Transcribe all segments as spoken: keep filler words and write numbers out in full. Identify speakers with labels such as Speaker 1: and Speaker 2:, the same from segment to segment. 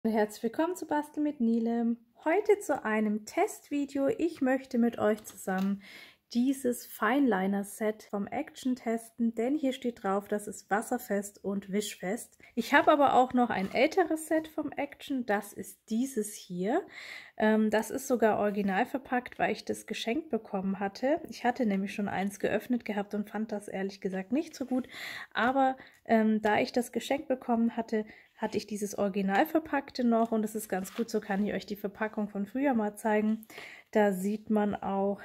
Speaker 1: Herzlich willkommen zu Basteln mit Nilem. Heute zu einem Testvideo. Ich möchte mit euch zusammen dieses Fineliner-Set vom Action testen, denn hier steht drauf, das ist wasserfest und wischfest. Ich habe aber auch noch ein älteres Set vom Action, das ist dieses hier. Ähm, das ist sogar original verpackt, weil ich das geschenkt bekommen hatte. Ich hatte nämlich schon eins geöffnet gehabt und fand das ehrlich gesagt nicht so gut, aber ähm, da ich das geschenkt bekommen hatte, hatte ich dieses Original verpackte noch und es ist ganz gut, so kann ich euch die Verpackung von früher mal zeigen. Da sieht man auch,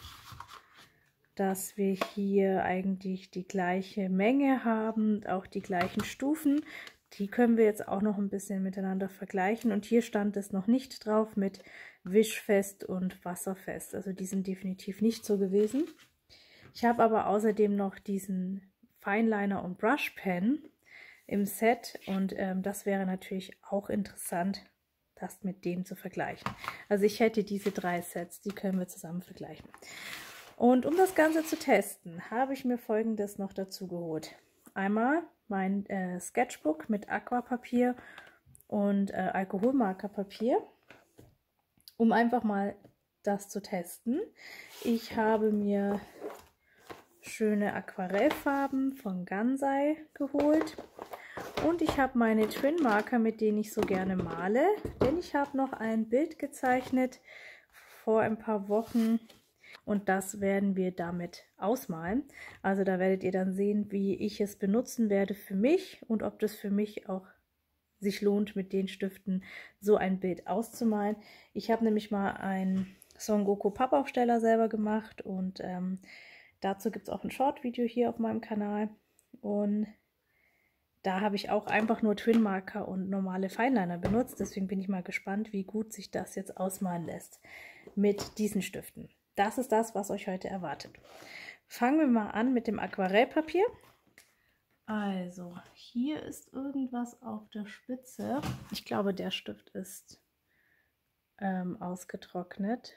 Speaker 1: dass wir hier eigentlich die gleiche Menge haben, auch die gleichen Stufen. Die können wir jetzt auch noch ein bisschen miteinander vergleichen. Und hier stand es noch nicht drauf mit wischfest und wasserfest. Also die sind definitiv nicht so gewesen. Ich habe aber außerdem noch diesen Fineliner und Brush Pen im Set und ähm, das wäre natürlich auch interessant, das mit dem zu vergleichen. Also ich hätte diese drei Sets, die können wir zusammen vergleichen. Und um das Ganze zu testen, habe ich mir Folgendes noch dazu geholt. Einmal mein äh, Sketchbook mit Aquapapier und äh, Alkoholmarkerpapier, um einfach mal das zu testen. Ich habe mir schöne Aquarellfarben von Gansai geholt. Und ich habe meine Twin Marker, mit denen ich so gerne male, denn ich habe noch ein Bild gezeichnet vor ein paar Wochen und das werden wir damit ausmalen. Also da werdet ihr dann sehen, wie ich es benutzen werde für mich und ob das für mich auch sich lohnt, mit den Stiften so ein Bild auszumalen. Ich habe nämlich mal einen Son Goku Pappaufsteller selber gemacht und ähm, dazu gibt es auch ein Short-Video hier auf meinem Kanal und da habe ich auch einfach nur Twin Marker und normale Fineliner benutzt. Deswegen bin ich mal gespannt, wie gut sich das jetzt ausmalen lässt mit diesen Stiften. Das ist das, was euch heute erwartet. Fangen wir mal an mit dem Aquarellpapier. Also, hier ist irgendwas auf der Spitze. Ich glaube, der Stift ist ähm, ausgetrocknet.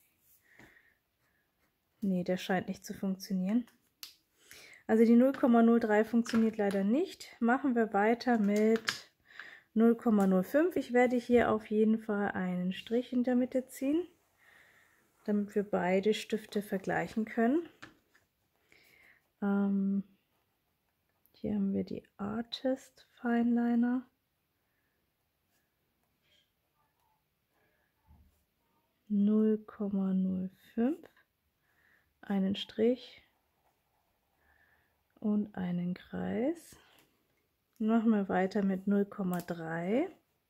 Speaker 1: Nee, der scheint nicht zu funktionieren. Also die null Komma null drei funktioniert leider nicht. Machen wir weiter mit null Komma null fünf. Ich werde hier auf jeden Fall einen Strich in der Mitte ziehen, damit wir beide Stifte vergleichen können. Ähm, hier haben wir die Artist Fineliner. null Komma null fünf. Einen Strich und einen Kreis. Machen wir weiter mit null Komma drei.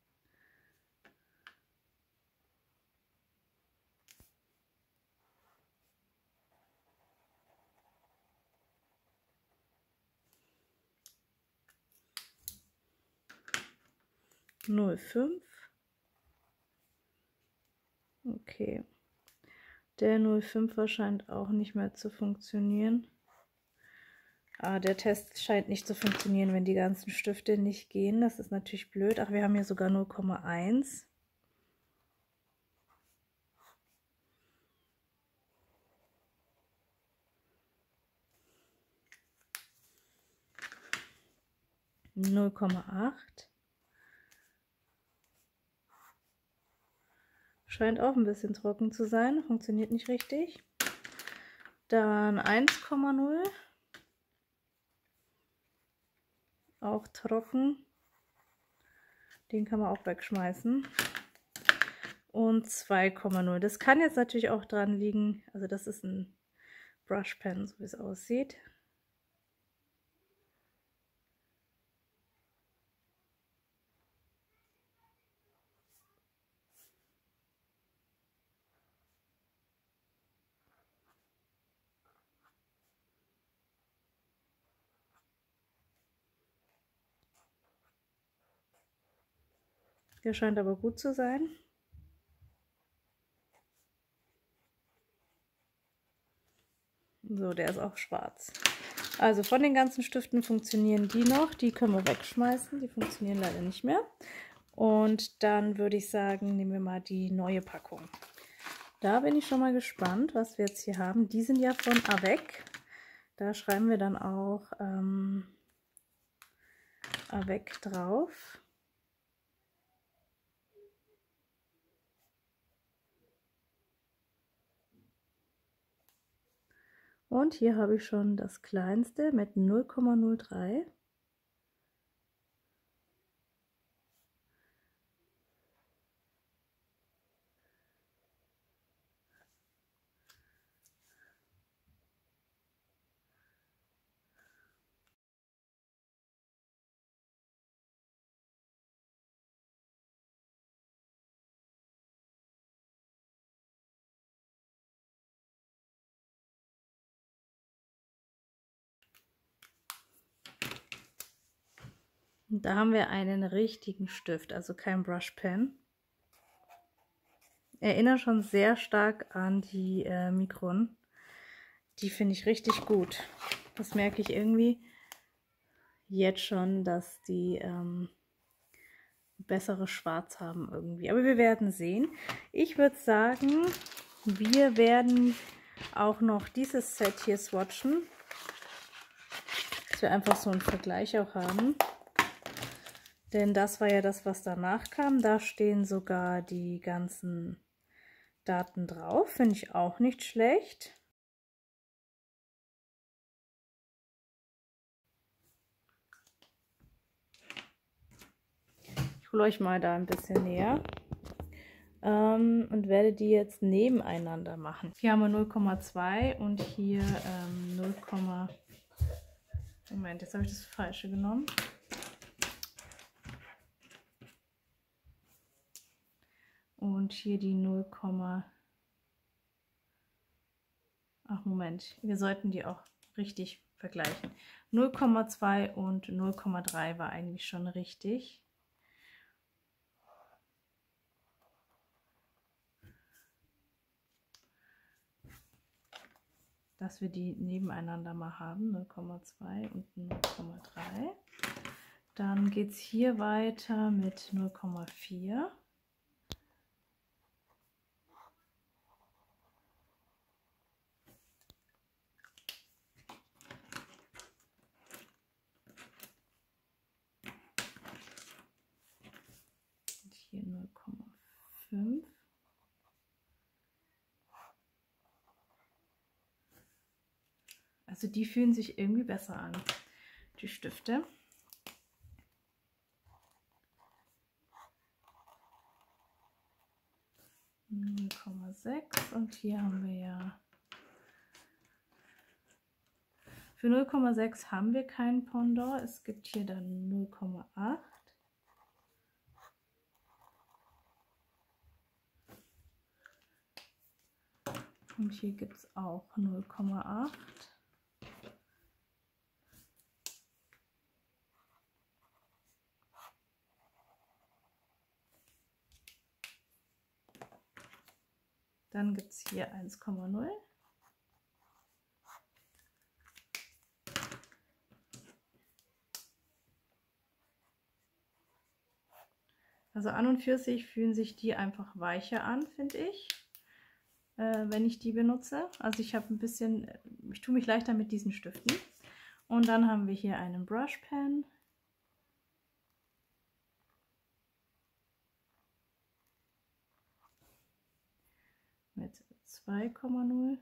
Speaker 1: null Komma fünf. Okay. Der null Komma fünf scheint auch nicht mehr zu funktionieren. Ah, der Test scheint nicht zu funktionieren, wenn die ganzen Stifte nicht gehen. Das ist natürlich blöd. Ach, wir haben hier sogar null Komma eins. null Komma acht. Scheint auch ein bisschen trocken zu sein. Funktioniert nicht richtig. Dann eins Komma null. Auch trocken. Den kann man auch wegschmeißen. Und zwei Komma null. Das kann jetzt natürlich auch dran liegen. Also das ist ein Brush Pen, so wie es aussieht. Der scheint aber gut zu sein. So, der ist auch schwarz. Also von den ganzen Stiften funktionieren die noch. Die können wir wegschmeißen. Die funktionieren leider nicht mehr. Und dann würde ich sagen, nehmen wir mal die neue Packung. Da bin ich schon mal gespannt, was wir jetzt hier haben. Die sind ja von Avec. Da schreiben wir dann auch ähm, Avec drauf. Und hier habe ich schon das kleinste mit null Komma null drei. Und da haben wir einen richtigen Stift, also kein Brush Pen. Erinnert schon sehr stark an die äh, Micron. Die finde ich richtig gut. Das merke ich irgendwie jetzt schon, dass die ähm, bessere Schwarz haben irgendwie. Aber wir werden sehen. Ich würde sagen, wir werden auch noch dieses Set hier swatchen. Dass wir einfach so einen Vergleich auch haben. Denn das war ja das, was danach kam. Da stehen sogar die ganzen Daten drauf. Finde ich auch nicht schlecht. Ich hole euch mal da ein bisschen näher. Ähm, und werde die jetzt nebeneinander machen. Hier haben wir null Komma zwei und hier ähm, null. Moment, jetzt habe ich das Falsche genommen. Und hier die null. Ach Moment, wir sollten die auch richtig vergleichen. null Komma zwei und null Komma drei war eigentlich schon richtig. Dass wir die nebeneinander mal haben, null Komma zwei und null Komma drei. Dann geht es hier weiter mit null Komma vier. Und hier null Komma fünf. Also die fühlen sich irgendwie besser an, die Stifte. null Komma sechs und hier haben wir ja, für null Komma sechs haben wir kein Pendant, es gibt hier dann null Komma acht. Und hier gibt es auch null Komma acht. Dann gibt es hier eins Komma null. Also an und für sich fühlen sich die einfach weicher an, finde ich, äh, wenn ich die benutze. Also ich habe ein bisschen, ich tue mich leichter mit diesen Stiften. Und dann haben wir hier einen Brush Pen. Mit zwei Komma null.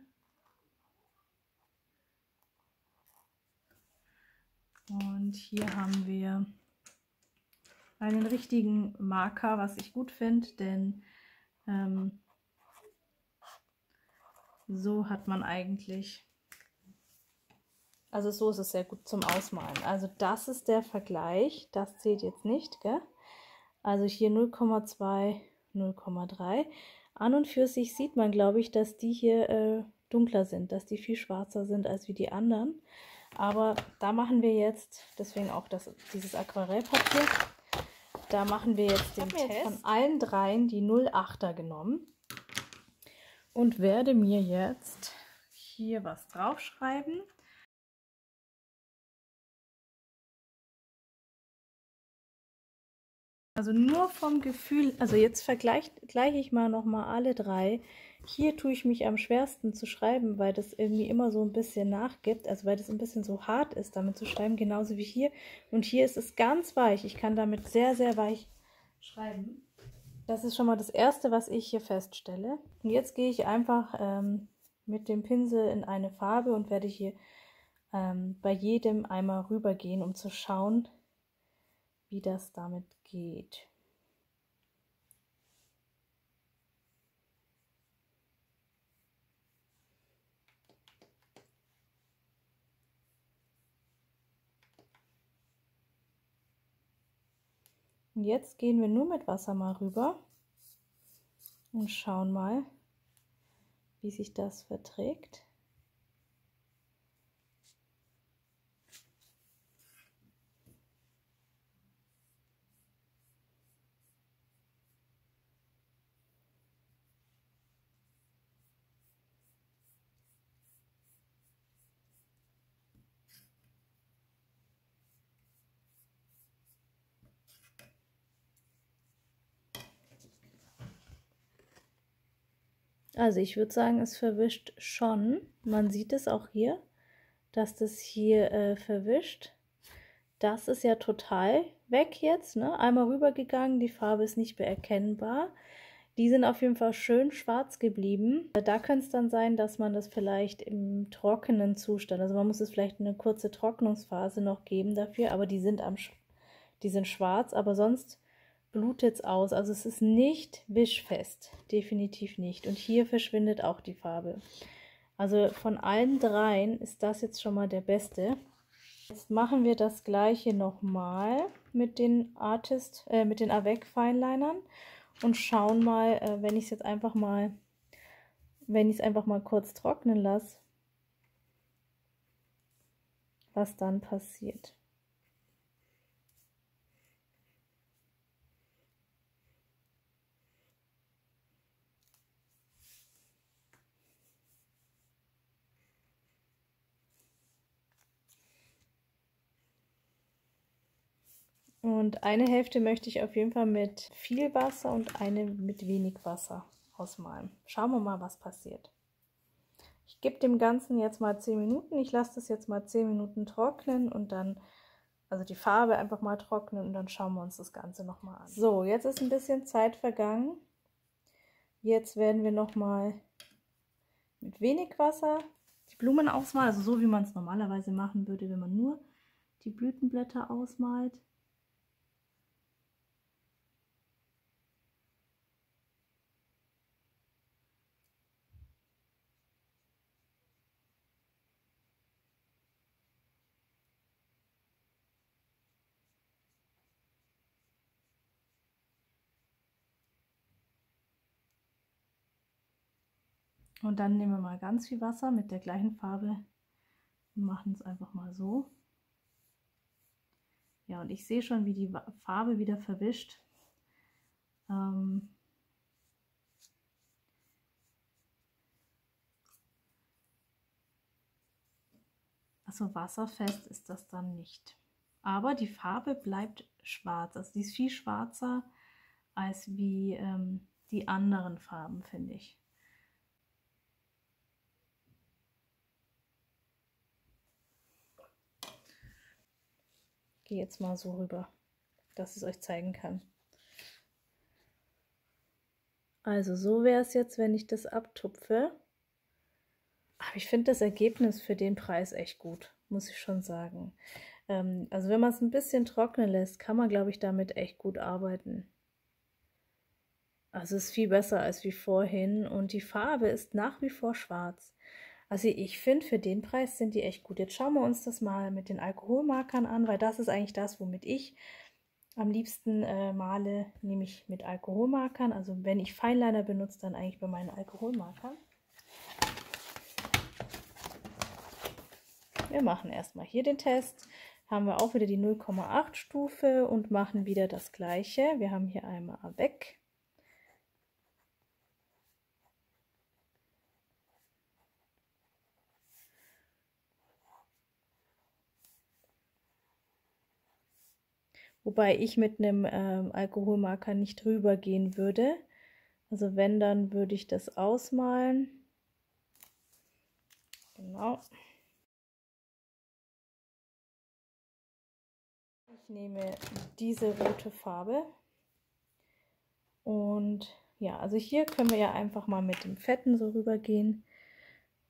Speaker 1: Und hier haben wir einen richtigen Marker, was ich gut finde, denn ähm, so hat man eigentlich, also so ist es sehr gut zum Ausmalen. Also das ist der Vergleich, das zählt jetzt nicht, gell? Also hier null Komma zwei, null Komma drei. An und für sich sieht man, glaube ich, dass die hier äh, dunkler sind, dass die viel schwarzer sind als wie die anderen. Aber da machen wir jetzt, deswegen auch das, dieses Aquarellpapier, da machen wir jetzt den Test. Von allen dreien die null Komma achter genommen und werde mir jetzt hier was draufschreiben. Also nur vom Gefühl, also jetzt vergleiche gleich ich mal nochmal alle drei. Hier tue ich mich am schwersten zu schreiben, weil das irgendwie immer so ein bisschen nachgibt, also weil das ein bisschen so hart ist, damit zu schreiben, genauso wie hier. Und hier ist es ganz weich, ich kann damit sehr, sehr weich schreiben. Das ist schon mal das Erste, was ich hier feststelle. Und jetzt gehe ich einfach ähm, mit dem Pinsel in eine Farbe und werde hier ähm, bei jedem einmal rübergehen, um zu schauen, wie das damit geht. Und jetzt gehen wir nur mit Wasser mal rüber und schauen mal, wie sich das verträgt. Also ich würde sagen, es verwischt schon. Man sieht es auch hier, dass das hier äh, verwischt. Das ist ja total weg jetzt, ne? Einmal rübergegangen, die Farbe ist nicht mehr erkennbar. Die sind auf jeden Fall schön schwarz geblieben. Da könnte es dann sein, dass man das vielleicht im trockenen Zustand, also man muss es vielleicht eine kurze Trocknungsphase noch geben dafür, aber die sind, am, die sind schwarz, aber sonst blutet es aus. Also es ist nicht wischfest, definitiv nicht. Und hier verschwindet auch die Farbe. Also von allen dreien ist das jetzt schon mal der beste. Jetzt machen wir das gleiche nochmal mit den Artist, äh, mit den Avec Finelinern und schauen mal, äh, wenn ich es jetzt einfach mal, wenn ich es einfach mal kurz trocknen lasse, was dann passiert. Und eine Hälfte möchte ich auf jeden Fall mit viel Wasser und eine mit wenig Wasser ausmalen. Schauen wir mal, was passiert. Ich gebe dem Ganzen jetzt mal zehn Minuten. Ich lasse das jetzt mal zehn Minuten trocknen und dann, also die Farbe einfach mal trocknen und dann schauen wir uns das Ganze nochmal an. So, jetzt ist ein bisschen Zeit vergangen. Jetzt werden wir nochmal mit wenig Wasser die Blumen ausmalen, also so wie man es normalerweise machen würde, wenn man nur die Blütenblätter ausmalt. Und dann nehmen wir mal ganz viel Wasser mit der gleichen Farbe und machen es einfach mal so. Ja, und ich sehe schon, wie die Farbe wieder verwischt. Ähm also wasserfest ist das dann nicht. Aber die Farbe bleibt schwarz. Also die ist viel schwarzer als wie ähm, die anderen Farben, finde ich. Ich gehe jetzt mal so rüber, dass ich es euch zeigen kann. Also so wäre es jetzt, wenn ich das abtupfe. Aber ich finde das Ergebnis für den Preis echt gut, muss ich schon sagen. Ähm, also wenn man es ein bisschen trocknen lässt, kann man, glaube ich, damit echt gut arbeiten. Also es ist viel besser als wie vorhin und die Farbe ist nach wie vor schwarz. Also ich finde, für den Preis sind die echt gut. Jetzt schauen wir uns das mal mit den Alkoholmarkern an, weil das ist eigentlich das, womit ich am liebsten äh, male, nämlich mit Alkoholmarkern. Also wenn ich Fineliner benutze, dann eigentlich bei meinen Alkoholmarkern. Wir machen erstmal hier den Test. Haben wir auch wieder die null Komma acht Stufe und machen wieder das gleiche. Wir haben hier einmal Avec. Wobei ich mit einem ähm, Alkoholmarker nicht drüber gehen würde. Also wenn, dann würde ich das ausmalen. Genau. Ich nehme diese rote Farbe. Und ja, also hier können wir ja einfach mal mit dem Fetten so rüber gehen.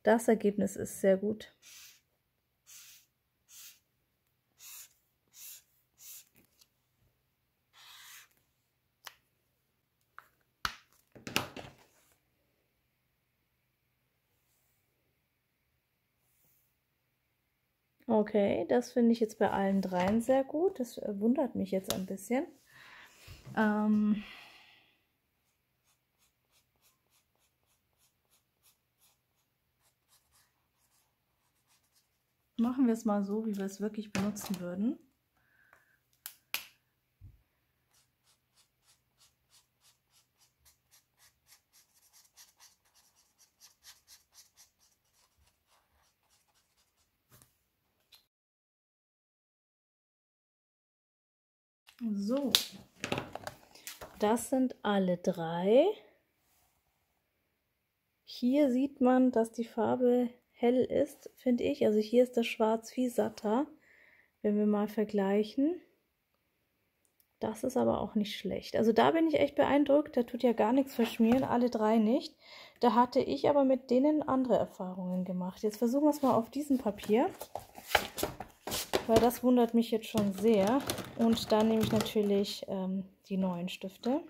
Speaker 1: Das Ergebnis ist sehr gut. Okay, das finde ich jetzt bei allen dreien sehr gut. Das wundert mich jetzt ein bisschen. Ähm Machen wir es mal so, wie wir es wirklich benutzen würden. So, das sind alle drei. Hier sieht man, dass die Farbe hell ist, finde ich. Also hier ist das Schwarz viel satter, wenn wir mal vergleichen. Das ist aber auch nicht schlecht. Also da bin ich echt beeindruckt. Da tut ja gar nichts verschmieren, alle drei nicht. Da hatte ich aber mit denen andere Erfahrungen gemacht. Jetzt versuchen wir es mal auf diesem Papier, weil das wundert mich jetzt schon sehr. Und da nehme ich natürlich ähm, die neuen Stifte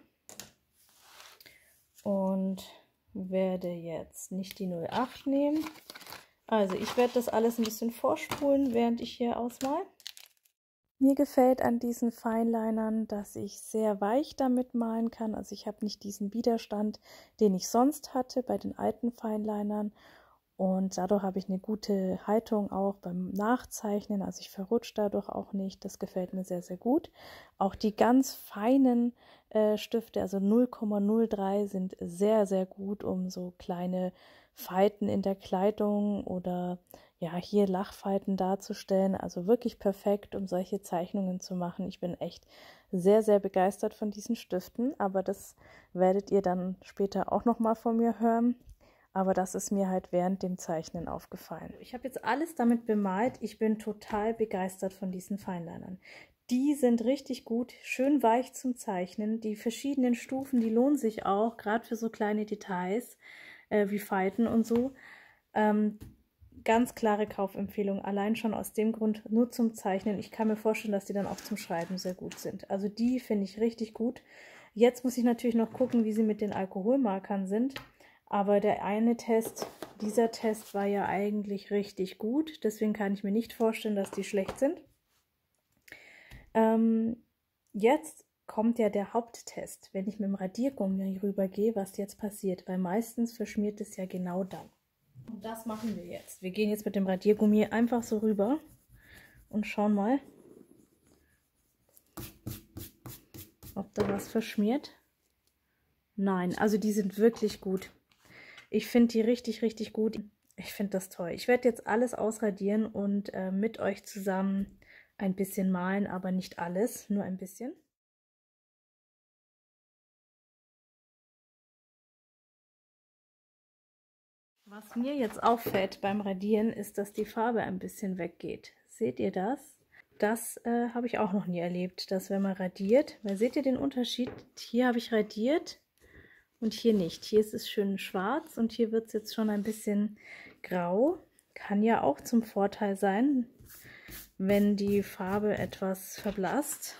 Speaker 1: und werde jetzt nicht die null acht nehmen. Also ich werde das alles ein bisschen vorspulen, während ich hier ausmale. Mir gefällt an diesen Finelinern, dass ich sehr weich damit malen kann. Also ich habe nicht diesen Widerstand, den ich sonst hatte bei den alten Finelinern. Und dadurch habe ich eine gute Haltung auch beim Nachzeichnen. Also ich verrutsche dadurch auch nicht. Das gefällt mir sehr, sehr gut. Auch die ganz feinen äh, Stifte, also null Komma null drei, sind sehr, sehr gut, um so kleine Falten in der Kleidung oder ja, hier Lachfalten darzustellen. Also wirklich perfekt, um solche Zeichnungen zu machen. Ich bin echt sehr, sehr begeistert von diesen Stiften. Aber das werdet ihr dann später auch nochmal von mir hören. Aber das ist mir halt während dem Zeichnen aufgefallen. Ich habe jetzt alles damit bemalt. Ich bin total begeistert von diesen Finelinern. Die sind richtig gut, schön weich zum Zeichnen. Die verschiedenen Stufen, die lohnen sich auch, gerade für so kleine Details äh, wie Falten und so. Ähm, ganz klare Kaufempfehlung, allein schon aus dem Grund, nur zum Zeichnen. Ich kann mir vorstellen, dass die dann auch zum Schreiben sehr gut sind. Also die finde ich richtig gut. Jetzt muss ich natürlich noch gucken, wie sie mit den Alkoholmarkern sind. Aber der eine Test, dieser Test war ja eigentlich richtig gut. Deswegen kann ich mir nicht vorstellen, dass die schlecht sind. Ähm, jetzt kommt ja der Haupttest, wenn ich mit dem Radiergummi rübergehe, was jetzt passiert. Weil meistens verschmiert es ja genau dann. Und das machen wir jetzt. Wir gehen jetzt mit dem Radiergummi einfach so rüber und schauen mal, ob da was verschmiert. Nein, also die sind wirklich gut. Ich finde die richtig, richtig gut. Ich finde das toll. Ich werde jetzt alles ausradieren und äh, mit euch zusammen ein bisschen malen, aber nicht alles, nur ein bisschen. Was mir jetzt auffällt beim Radieren, ist, dass die Farbe ein bisschen weggeht. Seht ihr das? Das äh, habe ich auch noch nie erlebt, dass wenn man radiert, weil seht ihr den Unterschied? Hier habe ich radiert und hier nicht. Hier ist es schön schwarz und hier wird es jetzt schon ein bisschen grau. Kann ja auch zum Vorteil sein, wenn die Farbe etwas verblasst.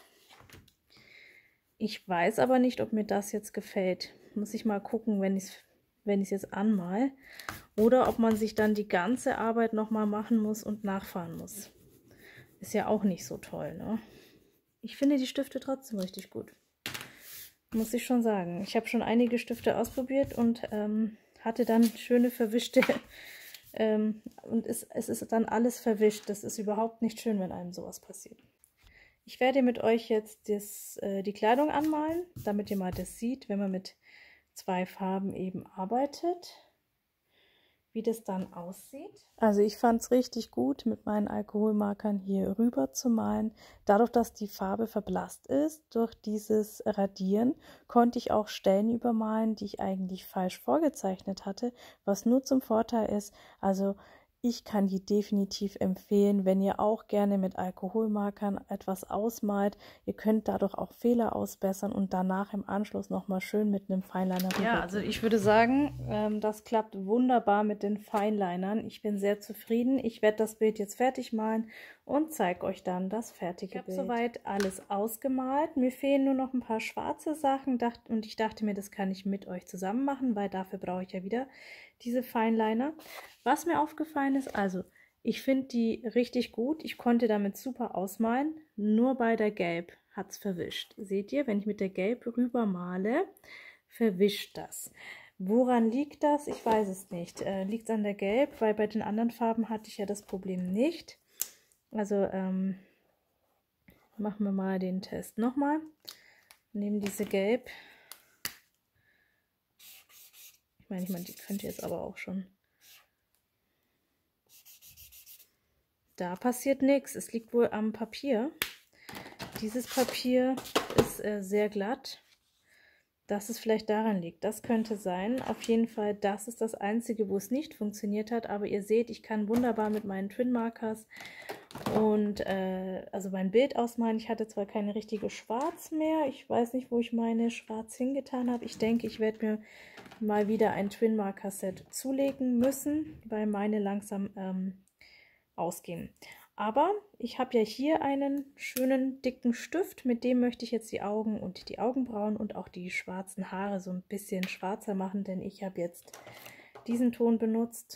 Speaker 1: Ich weiß aber nicht, ob mir das jetzt gefällt. Muss ich mal gucken, wenn ich es wenn ich es jetzt anmal. Oder ob man sich dann die ganze Arbeit nochmal machen muss und nachfahren muss. Ist ja auch nicht so toll, ne? Ich finde die Stifte trotzdem richtig gut. Muss ich schon sagen. Ich habe schon einige Stifte ausprobiert und ähm, hatte dann schöne verwischte ähm, und es, es ist dann alles verwischt. Das ist überhaupt nicht schön, wenn einem sowas passiert. Ich werde mit euch jetzt das, äh, die Kleidung anmalen, damit ihr mal das seht, wenn man mit zwei Farben eben arbeitet, wie das dann aussieht. Also ich fand es richtig gut, mit meinen Alkoholmarkern hier rüber zu malen. Dadurch, dass die Farbe verblasst ist, durch dieses Radieren, konnte ich auch Stellen übermalen, die ich eigentlich falsch vorgezeichnet hatte, was nur zum Vorteil ist. Also Ich kann die definitiv empfehlen, wenn ihr auch gerne mit Alkoholmarkern etwas ausmalt. Ihr könnt dadurch auch Fehler ausbessern und danach im Anschluss nochmal schön mit einem Fineliner rüber. Ja, also ich würde sagen, ähm, das klappt wunderbar mit den Finelinern. Ich bin sehr zufrieden. Ich werde das Bild jetzt fertig malen und zeige euch dann das fertige Bild. Ich habe soweit alles ausgemalt. Mir fehlen nur noch ein paar schwarze Sachen und ich dachte mir, das kann ich mit euch zusammen machen, weil dafür brauche ich ja wieder diese Fineliner. Was mir aufgefallen ist, also ich finde die richtig gut. Ich konnte damit super ausmalen, nur bei der Gelb hat es verwischt. Seht ihr, wenn ich mit der Gelb rüber male, verwischt das. Woran liegt das? Ich weiß es nicht. Äh, liegt es an der Gelb, weil bei den anderen Farben hatte ich ja das Problem nicht. Also ähm, machen wir mal den Test nochmal. Nehmen diese Gelb. Ich meine, ich meine, die könnte jetzt aber auch schon. Da passiert nichts. Es liegt wohl am Papier. Dieses Papier ist äh, sehr glatt. Dass es vielleicht daran liegt. Das könnte sein. Auf jeden Fall, das ist das Einzige, wo es nicht funktioniert hat. Aber ihr seht, ich kann wunderbar mit meinen Twin Markers und äh, also mein Bild ausmalen. Ich hatte zwar keine richtige Schwarz mehr. Ich weiß nicht, wo ich meine Schwarz hingetan habe. Ich denke, ich werde mir mal wieder ein Twin Marker Set zulegen müssen, weil meine langsam ähm, ausgehen. Aber ich habe ja hier einen schönen dicken Stift, mit dem möchte ich jetzt die Augen und die Augenbrauen und auch die schwarzen Haare so ein bisschen schwarzer machen, denn ich habe jetzt diesen Ton benutzt,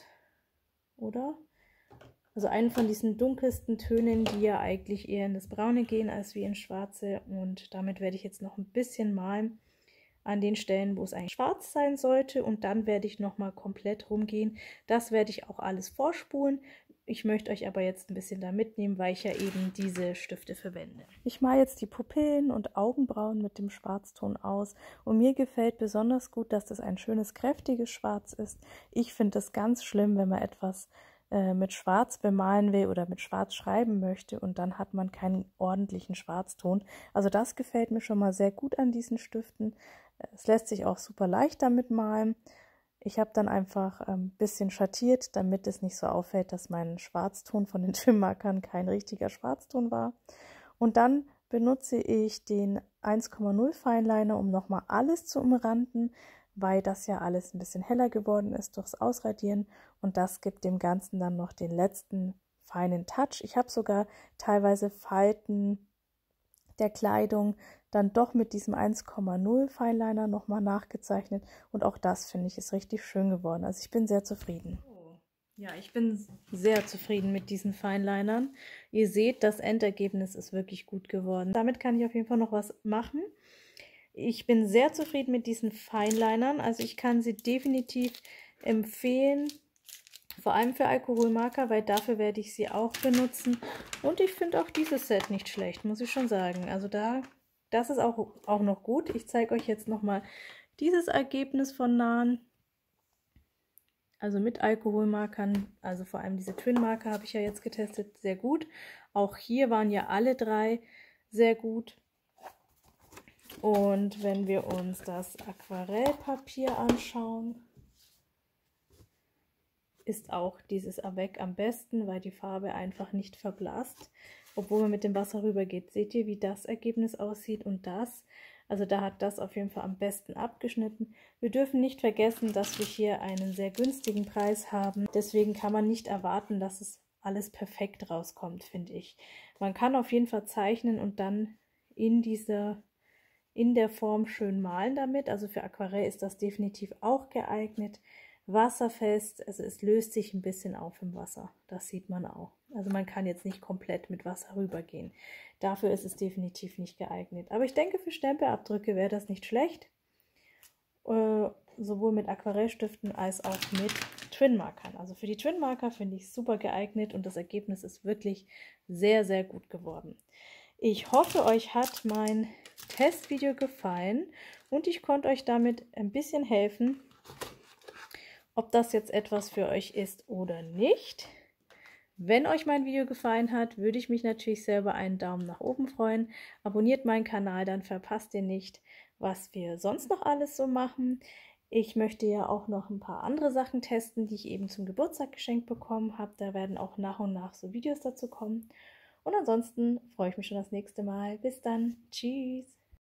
Speaker 1: oder? Also einen von diesen dunkelsten Tönen, die ja eigentlich eher in das Braune gehen als wie in Schwarze, und damit werde ich jetzt noch ein bisschen malen an den Stellen, wo es eigentlich schwarz sein sollte, und dann werde ich noch mal komplett rumgehen. Das werde ich auch alles vorspulen. Ich möchte euch aber jetzt ein bisschen da mitnehmen, weil ich ja eben diese Stifte verwende. Ich male jetzt die Pupillen und Augenbrauen mit dem Schwarzton aus und mir gefällt besonders gut, dass das ein schönes, kräftiges Schwarz ist. Ich finde es ganz schlimm, wenn man etwas äh, mit Schwarz bemalen will oder mit Schwarz schreiben möchte und dann hat man keinen ordentlichen Schwarzton. Also das gefällt mir schon mal sehr gut an diesen Stiften. Es lässt sich auch super leicht damit malen. Ich habe dann einfach ein ähm, bisschen schattiert, damit es nicht so auffällt, dass mein Schwarzton von den Twin Markern kein richtiger Schwarzton war. Und dann benutze ich den eins Komma null Fineliner, um nochmal alles zu umranden, weil das ja alles ein bisschen heller geworden ist durchs Ausradieren. Und das gibt dem Ganzen dann noch den letzten feinen Touch. Ich habe sogar teilweise Falten der Kleidung dann doch mit diesem eins Komma null Fineliner nochmal nachgezeichnet und auch das finde ich ist richtig schön geworden. Also ich bin sehr zufrieden. Oh. Ja, ich bin sehr zufrieden mit diesen Finelinern. Ihr seht, das Endergebnis ist wirklich gut geworden. Damit kann ich auf jeden Fall noch was machen. Ich bin sehr zufrieden mit diesen Finelinern, also ich kann sie definitiv empfehlen. Vor allem für Alkoholmarker, weil dafür werde ich sie auch benutzen. Und ich finde auch dieses Set nicht schlecht, muss ich schon sagen. Also da, das ist auch, auch noch gut. Ich zeige euch jetzt nochmal dieses Ergebnis von nahen. Also mit Alkoholmarkern, also vor allem diese Twin Marker habe ich ja jetzt getestet, sehr gut. Auch hier waren ja alle drei sehr gut. Und wenn wir uns das Aquarellpapier anschauen, ist auch dieses Avec am besten, weil die Farbe einfach nicht verblasst, obwohl man mit dem Wasser rüber geht. Seht ihr, wie das Ergebnis aussieht und das? Also da hat das auf jeden Fall am besten abgeschnitten. Wir dürfen nicht vergessen, dass wir hier einen sehr günstigen Preis haben. Deswegen kann man nicht erwarten, dass es alles perfekt rauskommt, finde ich. Man kann auf jeden Fall zeichnen und dann in dieser, in der Form schön malen damit. Also für Aquarell ist das definitiv auch geeignet. Wasserfest, also es löst sich ein bisschen auf im Wasser, das sieht man auch. Also man kann jetzt nicht komplett mit Wasser rübergehen. Dafür ist es definitiv nicht geeignet. Aber ich denke, für Stempelabdrücke wäre das nicht schlecht. Äh, sowohl mit Aquarellstiften als auch mit Twin Markern. Also für die Twin Marker finde ich es super geeignet und das Ergebnis ist wirklich sehr, sehr gut geworden. Ich hoffe, euch hat mein Testvideo gefallen und ich konnte euch damit ein bisschen helfen, ob das jetzt etwas für euch ist oder nicht. Wenn euch mein Video gefallen hat, würde ich mich natürlich sehr über einen Daumen nach oben freuen. Abonniert meinen Kanal, dann verpasst ihr nicht, was wir sonst noch alles so machen. Ich möchte ja auch noch ein paar andere Sachen testen, die ich eben zum Geburtstag geschenkt bekommen habe. Da werden auch nach und nach so Videos dazu kommen. Und ansonsten freue ich mich schon das nächste Mal. Bis dann. Tschüss.